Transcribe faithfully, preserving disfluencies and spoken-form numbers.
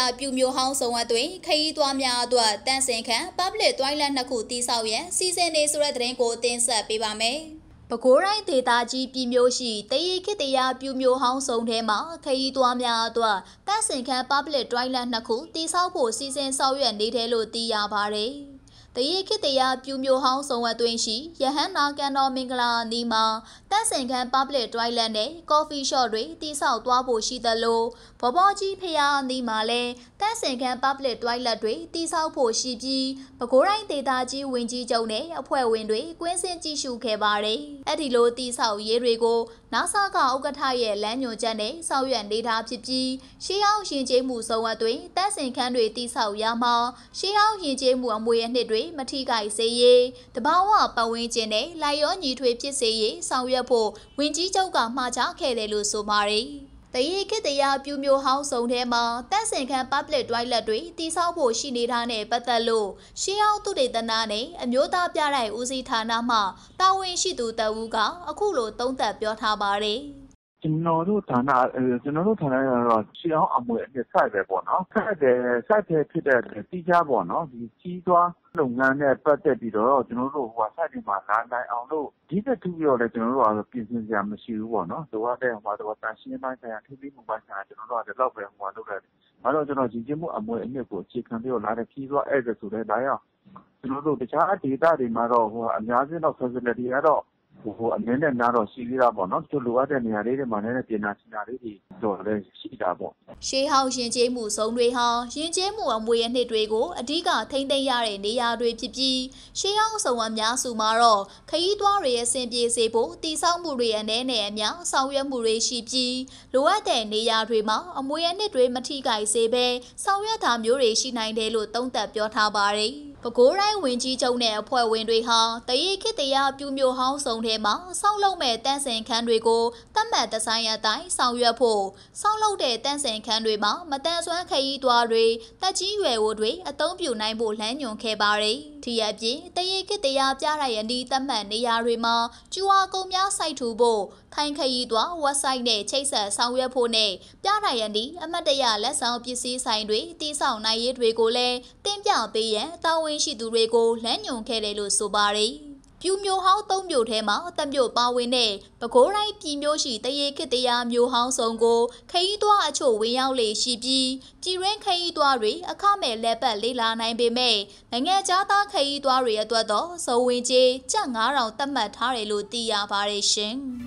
ပြူမျိုးဟောင်းဆောင်အသွင်ခရီးသွားများအတွက်တန်းစင်ခန့် public toilet နှစ်ခုတိဆောက်ရန်စီစဉ်နေဆိုတဲ့သတင်းကိုတင်ဆက်ပေးပါမယ်။ပဲခူးတိုင်းဒေသကြီးပြည်မျိုးရှိတရေခေတ္တရာပြူမျိုးဟောင်းဆောင်ထဲမှာခရီးသွားများအတွက်တန်းစင်ခန့် public toilet နှစ်ခုတိဆောက်ဖို့စီစဉ်ဆောင်ရွက်နေတယ်လို့သိရပါတယ်။တရေခေတ္တရာပြူမျိုးဟောင်းဆောင်အသွင်ရှိရဟန်းနာကန်တော်မင်္ဂလာနီမှာတန်းစင်ခန့် public toilet နဲ့ coffee shop တွေတိဆောက်သွားဖို့ရှိတယ်လို့ဘဘောကြီးဖျားနီမှာလည်းတန်းစင်ခန့် public toilet တွေတိဆောက်ဖို့ရှိပြီးပဲခူးတိုင်းဒေသကြီးဝင်ကြီးချုပ်နဲ့အဖွဲ့ဝင်တွေကွင်းစင်ကြည့်ရှုခဲ့ပါတယ်။အဲ့ဒီလိုတိဆောက်ရေးတွေကိုနာဆာကဥက္ကဋ္ဌရဲ့လမ်းညွှန်ချက်နဲ့ဆောင်ရွက်နေတာဖြစ်ပြီးရှေးဟောင်းရင်ကျေးမှုဆောင်အသွင်တန်းစင်ခန့်တွေတိဆောက်ရမှာရှေးဟောင်းရင်ကျေးမှုအမွေအနှစ်တွေမထိခိုက်စေရေးတဘာဝပတ်ဝန်းကျင်နဲ့လိုက်ရောညီထွေဖြစ်စေရေးဆောင်ရွက်ဖို့ဝင်ကြီးချုပ်ကမှာကြားခဲ့တယ်လို့ဆိုပါတယ်။တရေခေတ္တရာပြူမျိုးဟောင်းဆောင်ထဲမှာတန်းစင်ခန့် public toilet တွေတိဆောက်ဖို့ရှိနေတာနဲ့ပတ်သက်လို့ရှေးဟောင်းသုတေသနနဲ့အမျိုးသားပြတိုက်ဦးစီးဌာနမှတာဝန်ရှိသူတဦးကအခုလိုသုံးသပ်ပြောထားပါတယ်။ကျွန်တော်တို့ဌာနကျွန်တော်တို့ဌာနကတော့ရှေးဟောင်းအမွေအနှစ် site ပဲပေါ့နော်။ site တယ် site ဖြစ်တဲ့တိကျပေါ့နော်ဒီကြီးသွားလုပ်ငန်းနဲ့ပတ်သက်ပြီးတော့ကျွန်တော်တို့ဟို site ဒီမှာလာနိုင်အောင်လို့ဒီတစ်ခုရောလည်းကျွန်တော်တို့ကပြင်ဆင်စရာမရှိဘူးပေါ့နော်။လိုအပ်တဲ့ဟိုမှာတော့တန်ရှင်းပိုင်းဆိုင်ရာထိပြီးမှုပိုင်းဆိုင်ရာကျွန်တော်တို့ကဒီလောက်ပဲဟိုမှာလုပ်တယ်။ဘာလို့ကျွန်တော်ရည်ကျမှုအမွေအနှစ်ကိုအခြေခံပြီးတော့လာတဲ့ကြီးသွားအဲ့ဒါဆိုလည်းဒါရောက်ကျွန်တော်တို့တခြားဒေသတွေမှာတော့ဟိုအများကြီးတော့ facility ကတော့ဟိုအမြဲတမ်းများတော့ရှိသေးတာပေါ့နော်။ကျလိုအပ်တဲ့နေရာလေးတွေမှာလည်းပြင်နာချင်တာလေးတွေတော့လည်းရှိတာပေါ့ရှေးဟောင်းရင်ကျေးမှုစုံတွေဟာရင်ကျေးမှုအမွေအနှစ်တွေကိုအဓိကထိမ့်သိမ်းရတဲ့နေရာတွေဖြစ်ပြီးရှေးဟောင်းစုံအများစုမှာတော့ခရီးသွားတွေရဲ့စင်ပြေစေဖို့တည်ဆောက်မှုတွေအနေနဲ့အများဆောင်ရွက်မှုတွေရှိပြီးလိုအပ်တဲ့နေရာတွေမှာအမွေအနှစ်တွေမထိခိုက်စေဘဲဆောင်ရွက်တာမျိုးတွေရှိနိုင်တယ်လို့သုံးသပ်ပြောထားပါတယ်။ပဲခူးတိုင်းဝင်ကြီးချုပ်နဲ့အဖွဲ့ဝင်တွေဟာတရေခေတ္တရာပြူမျိုးဟောင်းစုံထဲမှာဆောက်လုပ်မဲ့တန်းစင်ခန်းတွေကိုတတ်မှတ်ဒီဇိုင်းအတိုင်းဆောင်ရွက်ဖို့ဆောက်လုပ်တဲ့တန်းစင်ခန်းတွေမှာမတန်ဆွမ်းခရီးသွားတွေတက်ကြီးရွယ်အိုတွေအသုံးပြုနိုင်ဖို့လမ်းညွှန်ခဲ့ပါတယ်။ဒီအပြင်တရေခေတ္တရာပြရတဲ့ဒီတတ်မှတ်နေရာတွေမှာကျူအာကုံများစိုက်ထူဖို့ထိုင်ခရီးသွား website နဲ့ချိတ်ဆက်ဆောင်ရွက်ဖို့နဲ့ပြရတဲ့ဒီအမတ်တရလက်ဆောင်ပစ္စည်းဆိုင်တွေတိစောက်နိုင်ရေးတွေကိုလည်းတင်ပြပေးရန်တာဝန်ရှိသူတွေကိုလမ်းညွှန်ခဲ့တယ်လို့ဆိုပါတယ်။ပြူမျိုးဟောင်းသုံးမျိုးထဲမှာတမျိုးပါဝင်တဲ့ပဲခူးတိုင်းပြည်မျိုးရှိတရေခေတ္တရာမျိုးဟောင်းဆောင်ကိုခရီးသွားအချို့ဝင်ရောက်လေရှိပြီးပြည်ရင်းခရီးသွားတွေအခမဲ့လက်ပတ်လေးလာနိုင်ပေမဲ့နိုင်ငံခြားသားခရီးသွားတွေအတွက်တော့စုံဝင်ကြေးကျပ်ငါးထောင်သတ်မှတ်ထားတယ်လို့သိရပါတယ်ရှင်။